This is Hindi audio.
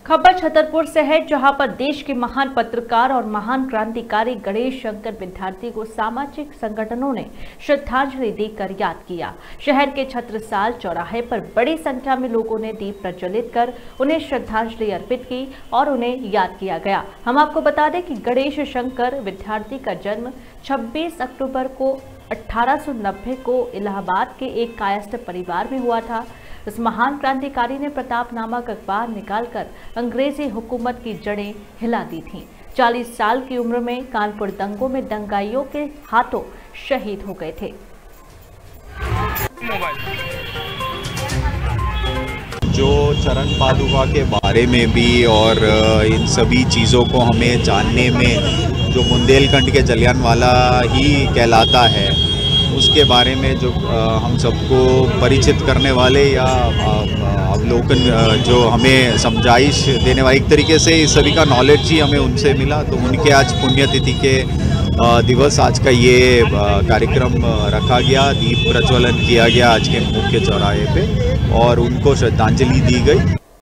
खबर छतरपुर से है, जहां पर देश के महान पत्रकार और महान क्रांतिकारी गणेश शंकर विद्यार्थी को सामाजिक संगठनों ने श्रद्धांजलि देकर याद किया। शहर के छत्रसाल चौराहे पर बड़ी संख्या में लोगों ने दीप प्रज्वलित कर उन्हें श्रद्धांजलि अर्पित की और उन्हें याद किया गया। हम आपको बता दें कि गणेश शंकर विद्यार्थी का जन्म 26 अक्टूबर को 1890 को इलाहाबाद के एक कायस्थ परिवार में हुआ था। इस महान क्रांतिकारी ने प्रताप नामक अखबार निकालकर अंग्रेजी हुकूमत की जड़ें हिला दी थीं। 40 साल की उम्र में कानपुर दंगों में दंगाइयों के हाथों शहीद हो गए थे। जो चरण पादुका के बारे में भी और इन सभी चीज़ों को हमें जानने में जो बुंदेलखंड के जलियांवाला ही कहलाता है, उसके बारे में जो हम सबको परिचित करने वाले या अवलोकन जो हमें समझाइश देने वाले, एक तरीके से इस सभी का नॉलेज ही हमें उनसे मिला। तो उनके आज पुण्यतिथि के दिवस आज का ये कार्यक्रम रखा गया, दीप प्रज्वलन किया गया आज के मुख्य चौराहे पे और उनको श्रद्धांजलि दी गई।